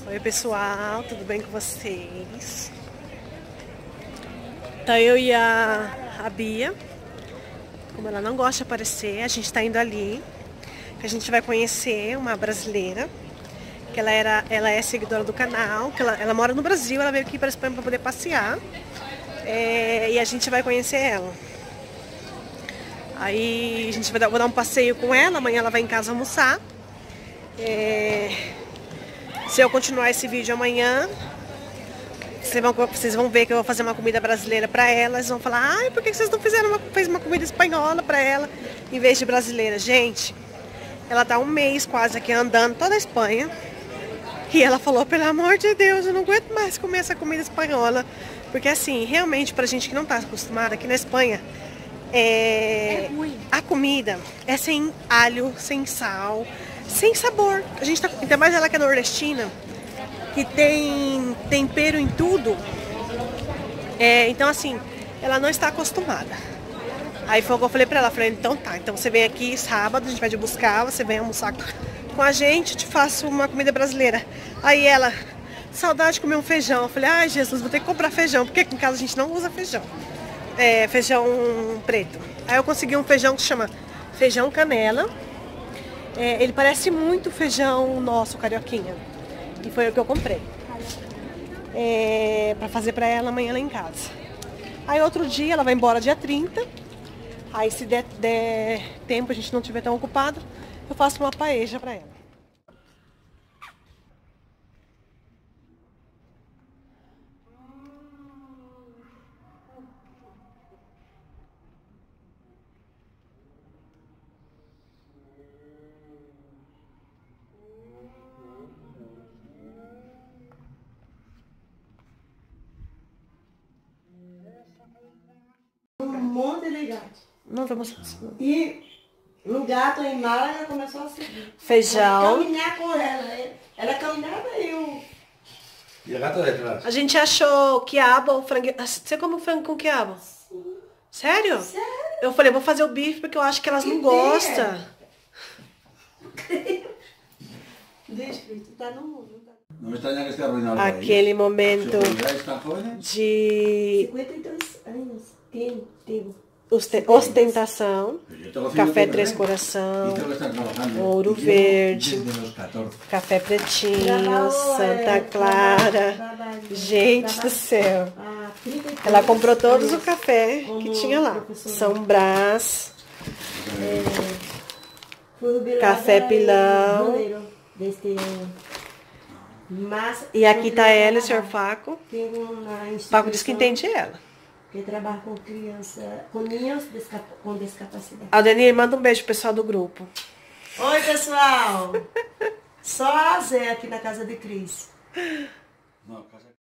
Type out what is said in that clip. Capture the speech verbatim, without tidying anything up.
Oi pessoal, tudo bem com vocês? Então eu e a, a Bia, como ela não gosta de aparecer, a gente tá indo ali, que a gente vai conhecer uma brasileira, que ela, era, ela é seguidora do canal, que ela, ela mora no Brasil, ela veio aqui para a Espanha para poder passear, é, e a gente vai conhecer ela. Aí a gente vai dar, vou dar um passeio com ela, amanhã ela vai em casa almoçar. É, se eu continuar esse vídeo amanhã, vocês vão, vocês vão ver que eu vou fazer uma comida brasileira pra ela. Eles vão falar, ai, por que vocês não fizeram uma, fez uma comida espanhola pra ela em vez de brasileira? Gente, ela tá um mês quase aqui andando toda a Espanha. E ela falou, pelo amor de Deus, eu não aguento mais comer essa comida espanhola. Porque assim, realmente pra gente que não tá acostumada aqui na Espanha, é, é ruim. A comida é sem alho, sem sal, sem sabor. A gente tá, ainda mais ela que é nordestina, que tem tempero em tudo. É, então assim, ela não está acostumada. Aí foi o que eu falei pra ela, falei, então tá, então você vem aqui sábado, a gente vai te buscar, você vem almoçar com a gente, eu te faço uma comida brasileira. Aí ela, saudade de comer um feijão. Eu falei, ai Jesus, vou ter que comprar feijão, porque aqui em casa a gente não usa feijão. É, feijão preto. Aí eu consegui um feijão que se chama feijão canela. É, ele parece muito feijão nosso, carioquinha. E foi o que eu comprei. É, pra fazer pra ela amanhã lá em casa. Aí outro dia, ela vai embora dia trinta. Aí se der, der tempo, a gente não estiver tão ocupado, eu faço uma paella pra ela. Um monte de gato. Não vamos. E um gato em Málaga começou a seguir. Feijão. Caminhar com ela. Ela caminhava e eu... E a gata detrás? A gente achou quiabo ou frango. Você come frango com quiabo? Sim. Sério? Sério? Eu falei, vou fazer o bife porque eu acho que elas não gostam. Deixa, tu tá no mundo. Não me extraña que esté arruinado por ahí. Aquele momento Se os estão jóvenes, de cinquenta e dois anos. Tenho, tenho. oste- ostentação. yo tengo Café cinco Três y Coração, tengo que estar trabajando. Ouro Y llevo Verde, desde los catorce. Café Pretinho, Trabalhou, Santa é, Clara. trabalho, Gente trabalho. do céu. Ah, trinta e três Ela comprou todos o anos café que como tinha lá. professora. São Brás, Fui jubilada Café em Pilão. janeiro deste ano. Mas E aqui tá continuo ela e o senhor trabalhando. Faco. Tenho uma instituição Paco diz que entende ela. que trabalha com criança, com ninhos desca- com discapacidade. Aldenir, manda um beijo pro pessoal do grupo. Oi, pessoal! Só a Zé aqui na casa de Cris. No, casa